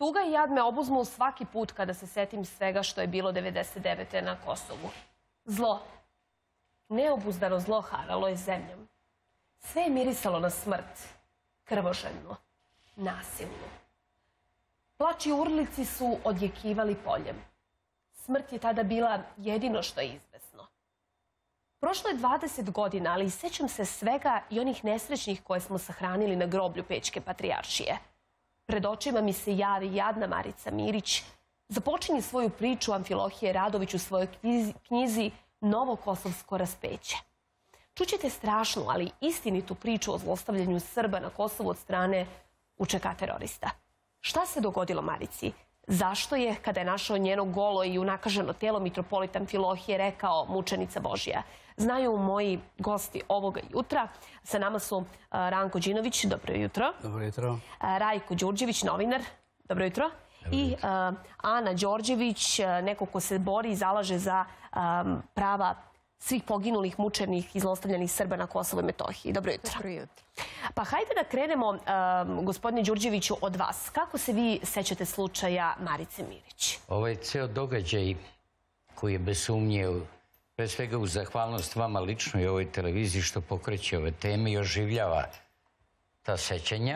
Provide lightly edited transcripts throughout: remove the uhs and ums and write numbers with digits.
Tuga i jad me obuzmu svaki put kada se setim svega što je bilo 99. na Kosovu. Zlo, neobuzdano zlo haralo je zemljom. Sve je mirisalo na smrt, krvoželjno, nasilno. Plač i urlici su odjekivali poljem. Smrt je tada bila jedino što je izvesno. Prošlo je 20 godina, ali sećam se svega i onih nesrećnih koje smo sahranili na groblju Pećke patrijaršije. Pred očima mi se javi jadna Marica Mirić. Započinje svoju priču Amfilohije Radović u svojoj knjizi Novo kosovsko raspeće. Čućete strašnu, ali istinitu priču o zlostavljanju Srba na Kosovu od strane UČK terorista. Šta se dogodilo Marici? Zašto je, kada je našao njeno golo i unakaženo telo, mitropolit Amfilohije rekao mučenica Božja? Znaju moji gosti ovoga jutra. Sa nama su Ranko Đinović, dobro jutro. Dobro jutro. Rajko Đurđević, novinar, dobro jutro. I Ana Đorđević, neko ko se bori i zalaže za prava svih poginulih, mučenih i zlostavljanih Srba na Kosovu i Metohiji. Dobro jutro. Dobro jutro. Pa hajde da krenemo, gospodine Đurđeviću, od vas. Kako se vi sećate slučaja Marice Mirić? Ovaj ceo događaj koji je bez sumnje, pre svega uz zahvalnost vama lično i ovoj televiziji što pokreće ove teme i oživljava ta sećanja.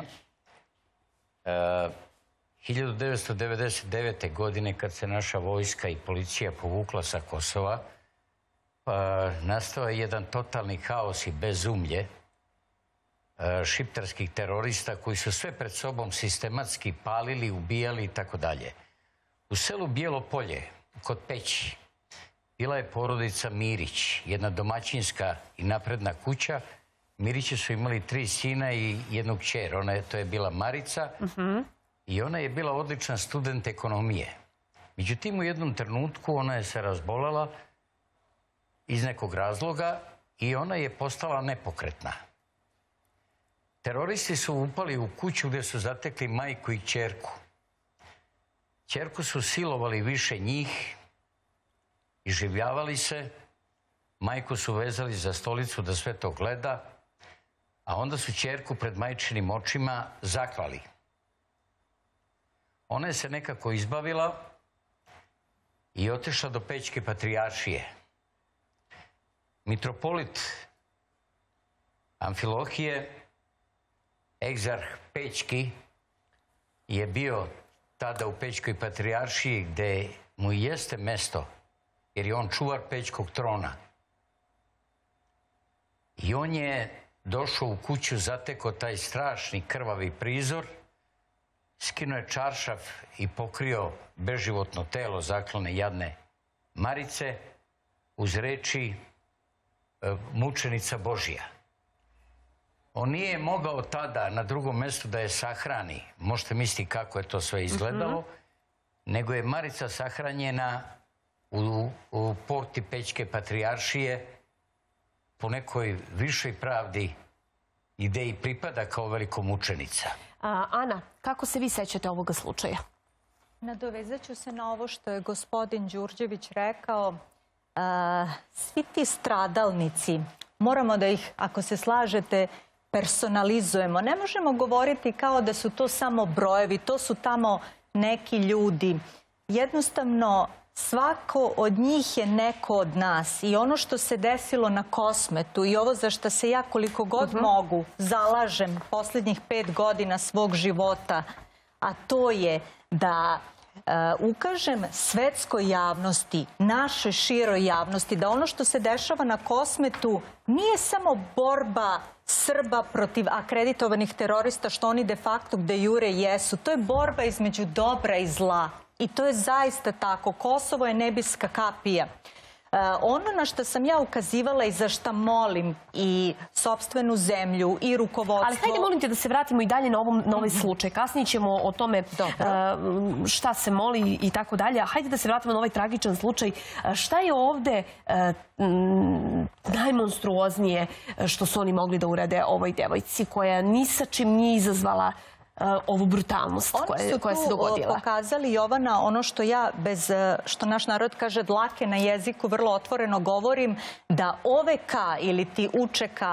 1999. godine kad se naša vojska i policija povukla sa Kosova, nastao je jedan totalni haos i bezumlje šiptarskih terorista koji su sve pred sobom sistematski palili, ubijali i tako dalje. U selu Bijelo Polje, kod Peći, bila je porodica Mirić, jedna domaćinska i napredna kuća. Mirići su imali 3 sina i jednu kćer. To je bila Marica i ona je bila odličan student ekonomije. Međutim, u jednom trenutku ona je se razbolela iz nekog razloga i ona je postala nepokretna. Teroristi su upali u kuću gdje su zatekli majku i kćerku. Kćerku su silovali više njih, iživljavali se, majku su vezali za stolicu da sve to gleda, a onda su kćerku pred majčinim očima zaklali. Ona je se nekako izbavila i otišla do Pećke patrijaršije. Mitropolit Amfilohije, egzarh Pećki, je bio tada u Pećkoj patrijaršiji gde mu i jeste mesto, jer je on čuvar Pećkog trona. I on je došao u kuću, zatekao taj strašni krvavi prizor, skinuo je čaršaf i pokrio beživotno telo zaklane jadne Marice uz reči mučenica Božja. On nije mogao tada na drugom mjestu da je sahrani, možete misliti kako je to sve izgledalo, nego je Marica sahranjena u porti Pećke patrijaršije po nekoj višoj pravdi i gde i pripada kao velikomučenica. Ana, kako se vi sećate ovoga slučaja? Nadovezat ću se na ovo što je gospodin Đurđević rekao. Svi ti stradalnici, moramo da ih, ako se slažete, personalizujemo. Ne možemo govoriti kao da su to samo brojevi, to su tamo neki ljudi. Jednostavno, svako od njih je neko od nas i ono što se desilo na Kosmetu i ovo za što se ja koliko god mogu zalažem posljednjih 5 godina svog života, a to je da ukažem svetskoj javnosti, našoj široj javnosti, da ono što se dešava na Kosmetu nije samo borba Srba protiv akreditovanih terorista, što oni de facto de jure jesu. To je borba između dobra i zla. I to je zaista tako. Kosovo je nebeska kapija. Ono na što sam ja ukazivala i za šta molim i sopstvenu zemlju i rukovodstvo... Ali hajde molim te da se vratimo i dalje na ovaj slučaj. Kasnije ćemo o tome šta se moli i tako dalje. Hajde da se vratimo na ovaj tragičan slučaj. Šta je ovde najmonstruoznije što su oni mogli da urade ovoj devojci koja ni sa čim nije izazvala ovu brutalnost koja se dogodila? Oni su tu pokazali, Jovana, ono što ja, što naš narod kaže, dlake na jeziku, vrlo otvoreno govorim, da OVK ili ti UČK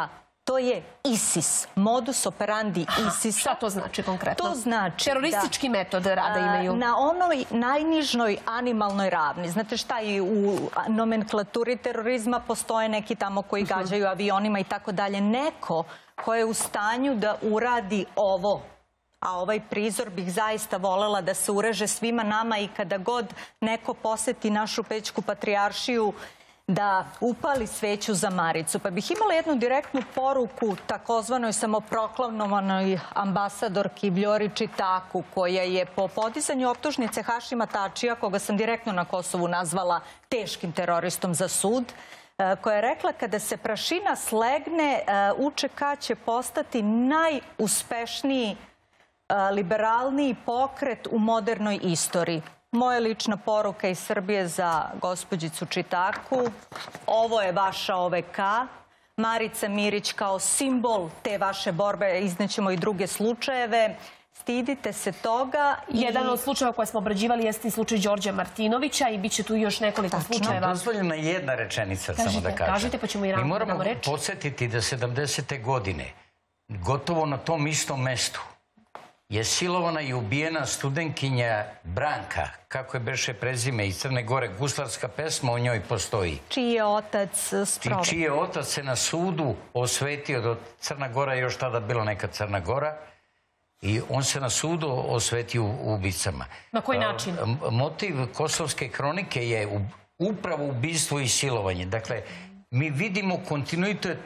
To je ISIS, modus operandi ISIS-a. Šta to znači konkretno? To znači teroristički metod rada imaju. Na onoj najnižnoj animalnoj ravni. Znate šta, i u nomenklaturi terorizma postoje neki tamo koji gađaju avionima i tako dalje. Neko ko je u stanju da uradi ovo, a ovaj prizor bih zaista volela da se ureže svima nama i kada god neko poseti našu Pećku patrijaršiju, da upali sveću za Maricu. Pa bih imala jednu direktnu poruku takozvanoj samoproklamovanoj ambasadorki Vljori Čitaku, koja je po podizanju optužnice Hašima Tačija, koga sam direktno na Kosovu nazvala teškim teroristom za sud, koja je rekla kada se prašina slegne, UČK će postati najuspešniji, liberalniji pokret u modernoj istoriji. Moja lična poruka iz Srbije za gospođicu Čitaku. Ovo je vaša OVK. Marica Mirić kao simbol te vaše borbe, iznećemo i druge slučajeve. Stidite se toga. Jedan od slučajeva koje smo obrađivali jeste i slučaj Đorđa Martinovića i bit će tu još nekoliko slučajeva. Dozvoljena jedna rečenica, samo da kažem. Kažite, pa ćemo i Mi damo reč. moramo podsjetiti da 70. godine, gotovo na tom istom mestu, je silovana i ubijena studentkinja Branka, kako je beše prezime iz Crne Gore, guslarska pesma o njoj postoji. Čiji je otac sproveo. Čiji je otac se na sudu osvetio, do Crna Gora je još tada bila neka Crna Gora, i on se na sudu osvetio ubicama. Na koji način? Motiv Kosovske kronike je upravo ubistvo i silovanje. Dakle, mi vidimo kontinuitet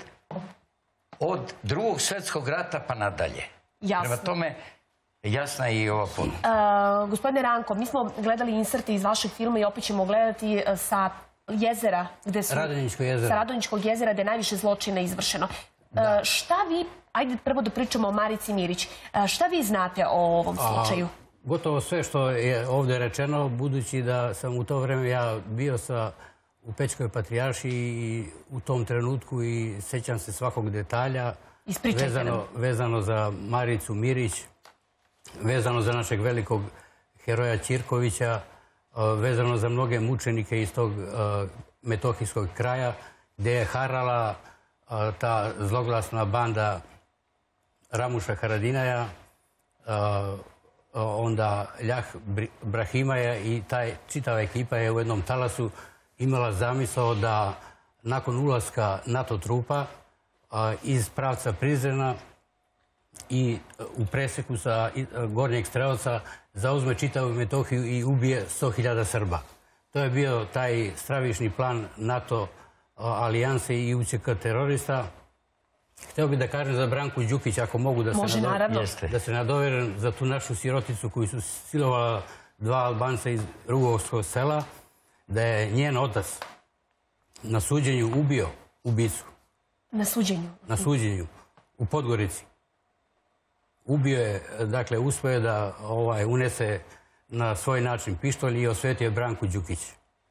od Drugog svjetskog rata pa nadalje. Jasno. Prema tome, jasna je i ova poruka. Gospodine Ranko, mi smo gledali inserte iz vašeg filma i opet ćemo gledati sa jezera, sa Radonjičkog jezera, gde je najviše zločina izvršeno. Šta vi, ajde prvo da pričamo o Marici Mirić, šta vi znate o ovom slučaju? Gotovo sve što je ovdje rečeno, budući da sam u to vreme ja bio u Pećkoj patrijaršiji i u tom trenutku i sećam se svakog detalja vezano za Maricu Mirić, vezano za našeg velikog heroja Ćirkovića, vezano za mnoge mučenike iz tog metohijskog kraja, gdje je harala ta zloglasna banda Ramuša Haradinaja, onda Ljah Brahimaja i čitava ekipa je u jednom talasu imala zamisao da nakon ulaska NATO trupa iz pravca Prizrena i u preseku sa Gornjeg Strelovca zauzme čitavu Metohiju i ubije 100.000 Srba. To je bio taj stravični plan NATO alijanse i UČK terorista. Hteo bih da kažem za Branku Đukić, ako mogu da se nadovežem za tu našu siroticu koju su silovala dva Albanca iz Rugovskog sela, da je njen otac na suđenju ubio ubicu. Na suđenju? Na suđenju, u Podgorici. Ubio je, dakle, uspio je da unese na svoj način pištolj i osvetio je Branku Đukić.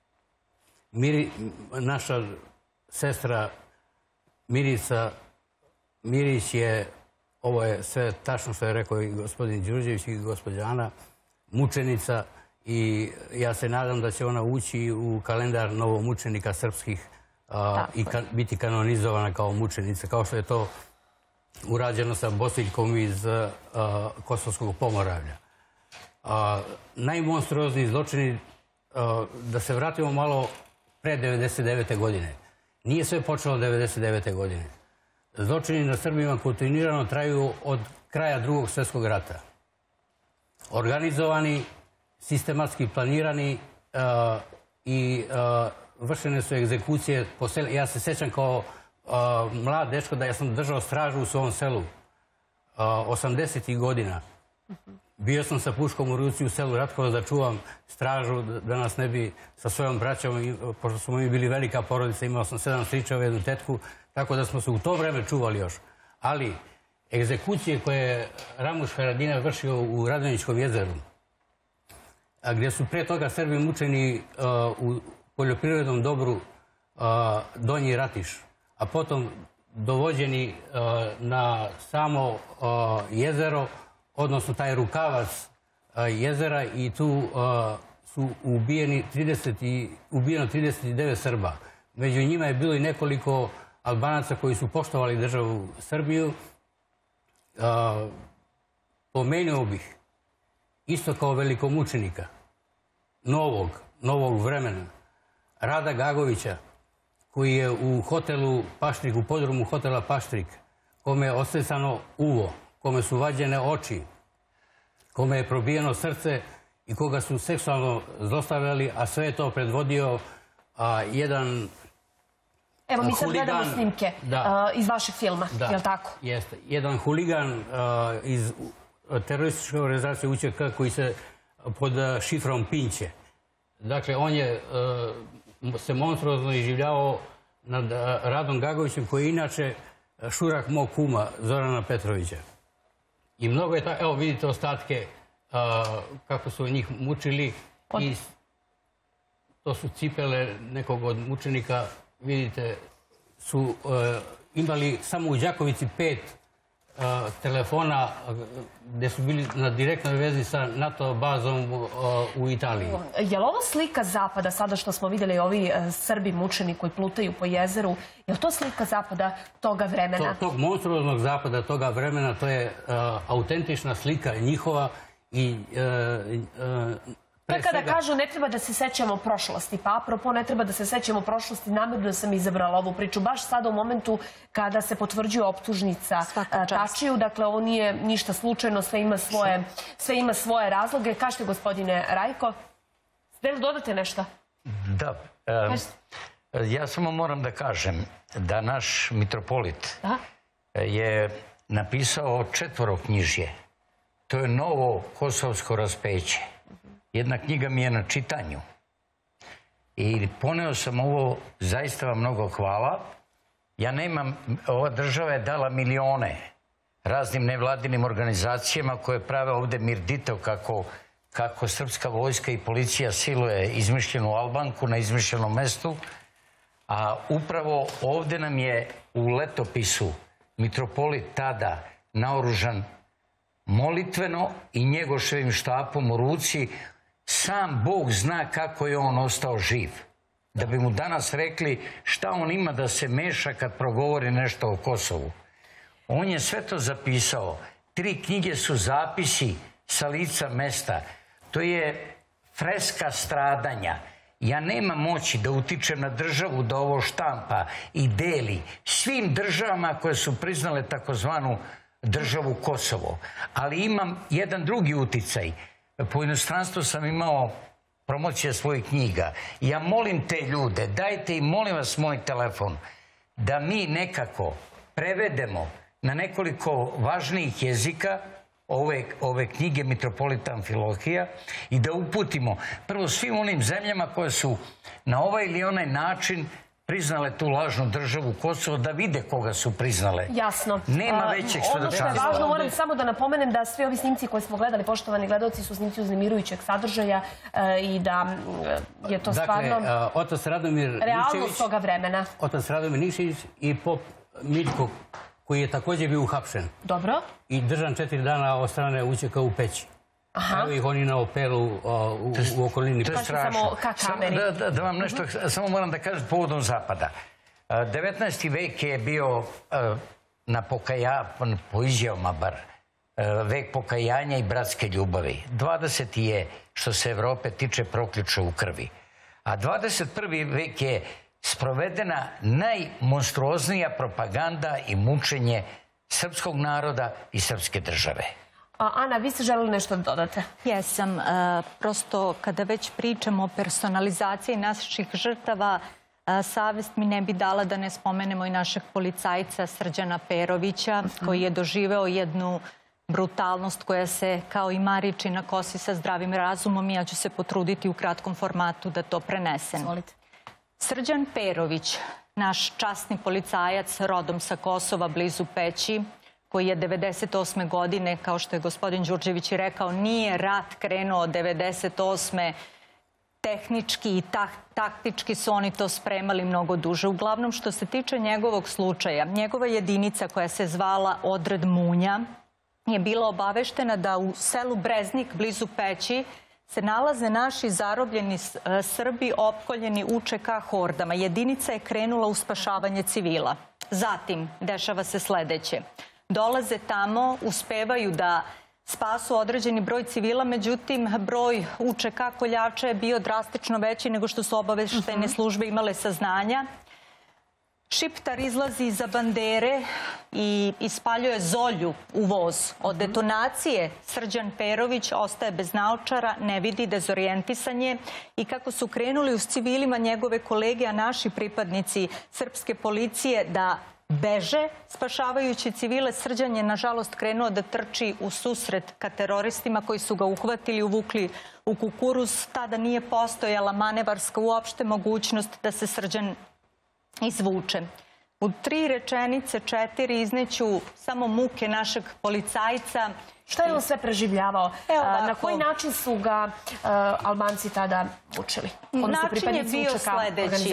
Naša sestra Mirica Mirić je, ovo je sve tačno što je rekao i gospodin Đurđević i gospođa Ana, mučenica, i ja se nadam da će ona ući u kalendar novomučenika srpskih i biti kanonizovana kao mučenica, kao što je to urađeno sa Bosiljkom iz Kosovskog Pomoravlja. Najmonstruozniji zločini, da se vratimo malo pre 1999. godine. Nije sve počelo 1999. godine. Zločini na Srbima kontinuirano traju od kraja Drugog svjetskog rata. Organizovani, sistematski planirani i vršene su egzekucije po selu. Ja se sjećam kao mlad dečko da ja sam držao stražu u svom selu 80. godina. Bio sam sa puškom u ruci u selu Ratkovac da čuvam stražu, da nas ne bi sa svojom braćom, pošto smo mi bili velika porodica, imao sam 7 stričeva, jednu tetku, tako da smo se u to vreme čuvali još. Ali egzekucije koje je Ramuš Haradinaj vršio u Radonjičkom jezeru, gdje su pre toga Srbi mučeni u poljoprivrednom dobru Donji Ratiš, a potom dovođeni na samo jezero, odnosno taj rukavac jezera, i tu su ubijeno 39 Srba. Među njima je bilo i nekoliko Albanaca koji su poštovali državu Srbiju. Pomenuo bih isto kao velikomučenika novog vremena Rada Gagovića, koji je u hotelu Paštrik, u podrumu hotela Paštrik, kome je osecano uvo, kome su vađene oči, kome je probijeno srce i koga su seksualno zlostavljali, a sve je to predvodio jedan Evo, mi sad gledamo snimke iz vašeg filma, je li tako? Jeste. Jedan huligan iz terorističke organizacije UČK koji se pod šifrom Pinće. Dakle, on je se monstruozno iživljavao nad Radom Gagovićem, koji je inače šurak mog kuma, Zorana Petrovića. I mnogo je tako, evo vidite ostatke kako su njih mučili i to su cipele nekog od mučenika, vidite, su imali samo u Đakovici 5 telefona gdje su bili na direktnoj vezi sa NATO bazom u Italiji. Je li ovo slika Zapada, sada što smo vidjeli ovi Srbi mučeni koji plutaju po jezeru, je li to slika Zapada toga vremena? Tog monstruoznog Zapada toga vremena, to je autentična slika njihova i To je kada kažu ne treba da se sećamo prošlosti, pa apropo ne treba da se sećamo prošlosti, namjerno sam izabrala ovu priču, baš sada u momentu kada se potvrđuje optužnica Tačiju, dakle ovo nije ništa slučajno, sve ima svoje razloge. Kažete, gospodine Rajko, ste li dodate nešto? Da, ja samo moram da kažem da naš mitropolit je napisao 4 knjižje. To je Novo kosovsko raspeće. Jedna knjiga mi je na čitanju i poneo sam ovo, zaista vam mnogo hvala. Ja nemam, ova država je dala milione raznim nevladinim organizacijama koje prave ovdje mirdito kako srpska vojska i policija siluje izmišljenu Albanku na izmišljenom mestu, a upravo ovdje nam je u letopisu mitropolit tada naoružan molitveno i Njegoševim štapom u ruci. Sam Bog zna kako je on ostao živ. Da bi mu danas rekli šta on ima da se meša kad progovori nešto o Kosovu. On je sve to zapisao. 3 knjige su zapisi sa lica mesta. To je freska stradanja. Ja nemam moći da utičem na državu da ovo štampa i deli svim državama koje su priznale takozvanu državu Kosovo. Ali imam jedan drugi uticaj. Po inostranstvu sam imao promocije svojih knjiga. Ja molim te ljude, dajte im, molim vas, moj telefon, da mi nekako prevedemo na nekoliko važnijih jezika ove knjige Mitropolita Amfilohija i da uputimo prvo svim onim zemljama koje su na ovaj ili onaj način priznale tu lažnu državu Kosovo, da vide koga su priznale. Jasno. Nema većeg svedočanstva. Ono što je važno, moram samo da napomenem da svi ovi snimci koje smo gledali, poštovani gledalci, su snimci uznemirujućeg sadržaja i da je to stvarno realnost toga vremena. Otac Radomir Nikšić i pop Miljko, koji je također bio uhapšen. Dobro. I držan 4 dana od strane UČK u Peći. Evo ih oni na opelu u okolini. To je strašno. Da vam nešto, samo moram da kažem povodom Zapada. 19. vek je bio po izjavama bar, vek pokajanja i bratske ljubavi. 20. je, što se Evrope tiče, proključao u krvi. A 21. vek je sprovedena najmonstruoznija propaganda i mučenje srpskog naroda i srpske države. Ana, vi ste želeli nešto da dodate? Jesam. Prosto kada već pričamo o personalizaciji naših žrtava, savest mi ne bi dala da ne spomenemo i našeg policajca Srđana Perovića, koji je doživeo jednu brutalnost koja se kao i Maričina kosi sa zdravim razumom i ja ću se potruditi u kratkom formatu da to prenesem. Srđan Perović, naš časni policajac rodom sa Kosova blizu Peći, koji je 1998. godine, kao što je gospodin Đurđević i rekao, nije rat krenuo 1998. Tehnički i taktički su oni to spremali mnogo duže. Uglavnom, što se tiče njegovog slučaja, njegova jedinica koja se zvala Odred Munja je bila obaveštena da u selu Breznik blizu Peći se nalaze naši zarobljeni Srbi opkoljeni UČK hordama. Jedinica je krenula u spašavanje civila. Zatim, dešava se sledeće. Dolaze tamo, uspevaju da spasu određeni broj civila, međutim, broj UČK koljača je bio drastično veći nego što su obaveštene službe imale saznanja. Šiptar izlazi iza bandere i ispaljuje zolju u voz. Od detonacije Srđan Perović ostaje bez naočara, ne vidi, dezorijentisan je i kako su krenuli uz civilima njegove kolege, a naši pripadnici srpske policije da beže, spašavajući civile, Srđan je nažalost krenuo da trči u susret ka teroristima koji su ga uhvatili, uvukli u kukuruz. Tada nije postojala manevarska uopšte mogućnost da se Srđan izvuče. U 3 rečenice, 4 izneću samo muke našeg policajca. Šta je on sve preživljavao? Na koji način su ga Albanci tada učili? Način je bio sledeći.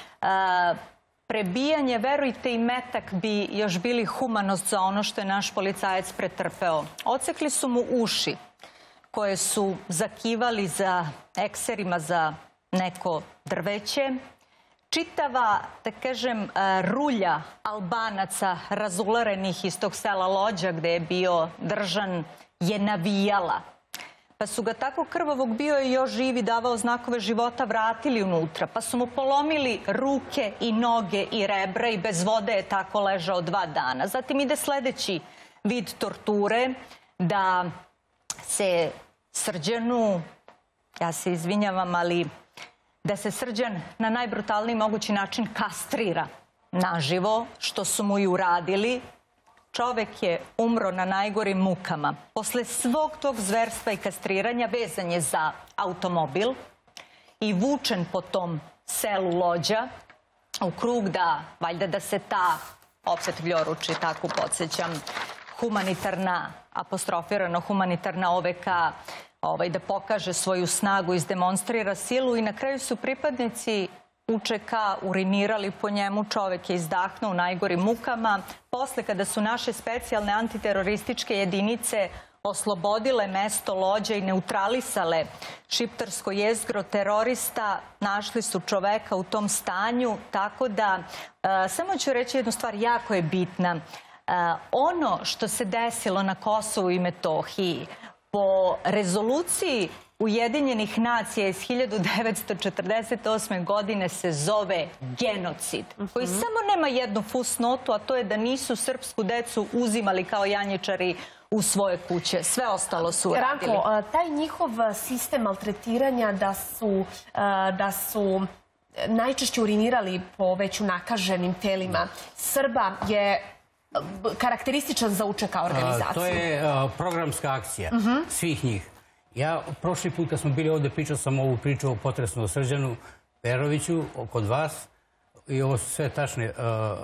Prebijanje, verujte, i metak bi još bili humanost za ono što je naš policajac pretrpeo. Odsekli su mu uši koje su zakivali za ekserima za neko drveće. Čitava, da kažem, rulja Albanaca razularenih iz tog sela Lođa gde je bio držan je navijala. Pa su ga tako krvavog, bio je još živ i davao znakove života, vratili unutra. Pa su mu polomili ruke i noge i rebra i bez vode je tako ležao 2 dana. Zatim ide sledeći vid torture, da se Srđanu, ja se izvinjavam, ali da se Srđan na najbrutalniji mogući način kastrira naživo, što su mu i uradili. Čovek je umro na najgorim mukama. Posle svog tog zverstva i kastriranja vezan je za automobil i vučen po tom selu Lođa u krug da, valjda da se ta, opet Vljoruči, tako podsjećam, humanitarna, apostrofirano humanitarna OVK, da pokaže svoju snagu, izdemonstrira silu i na kraju su pripadnici UČK urinirali po njemu, čovek je izdahnuo u najgorim mukama. Posle, kada su naše specijalne antiterorističke jedinice oslobodile mesto Lođa i neutralisale šiptarsko jezgro terorista, našli su čoveka u tom stanju, tako da, samo ću reći jednu stvar, jako je bitna. Ono što se desilo na Kosovu i Metohiji, po rezoluciji Ujedinjenih nacija iz 1948. godine se zove genocid, koji samo nema jednu fusnotu, a to je da nisu srpsku decu uzimali kao janjičari u svoje kuće. Sve ostalo su uradili. Ranko, taj njihov sistem maltretiranja da su najčešće urinirali po već unakaženim telima Srba je karakterističan za UČK organizaciju. To je programska akcija svih njih. Ja prošli put kad smo bili ovde pričao sam ovu priču o potresnom Srđanu Peroviću kod vas i ovo su sve tačne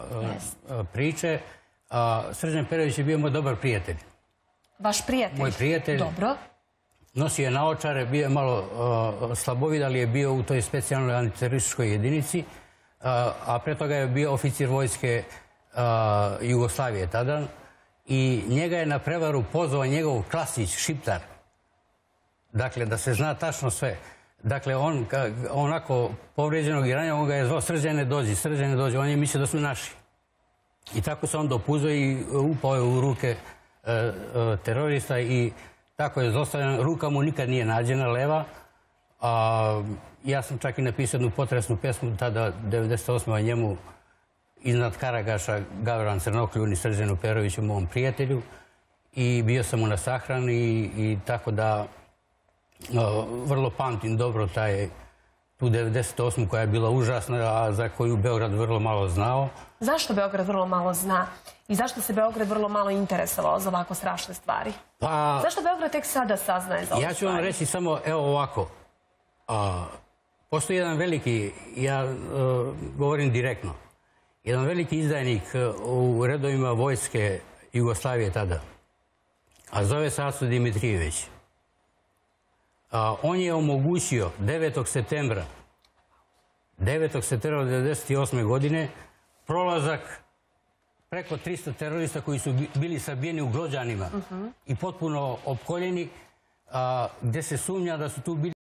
priče. Srđan Perović je bio moj dobar prijatelj. Vaš prijatelj? Moj prijatelj. Dobro. Nosio je naočare, bio je malo slabovid, ali je bio u toj specijalnoj antiterorističkoj jedinici, a pre toga je bio oficir vojske Jugoslavije tada i njega je na prevaru pozvao njegov klasić, Šiptar. Dakle, da se zna tačno sve. Dakle, on onako povređenog i ranjenog, on ga je zvao Srđane dođi, Srđane dođi. On je mislio da su naši. I tako se on dopuzao i upao je u ruke terorista i tako je zlostavljan. Ruka mu nikad nije nađena, leva. Ja sam čak i napisao jednu potresnu pesmu tada, 98. o njemu, iznad Karagaša, Gavran Crnokljun i Srđanu Peroviću, mom prijatelju. I bio sam mu na sahrani i tako da vrlo pamtim dobro tu 98. koja je bila užasna, a za koju Beograd vrlo malo znao. Zašto Beograd vrlo malo zna? I zašto se Beograd vrlo malo interesovao za ovako strašne stvari? Zašto Beograd tek sada saznaje za ove stvari? Ja ću vam reći samo, evo ovako. Postoji jedan veliki, ja govorim direktno, jedan veliki izdajnik u redovima vojske Jugoslavije tada, a zove se Aco Dimitrijević. On je omogućio 9. septembra 1998. godine prolazak preko 300 terorista koji su bili sabijeni u Glođanima i potpuno opkoljeni, gde se sumnja da su tu bili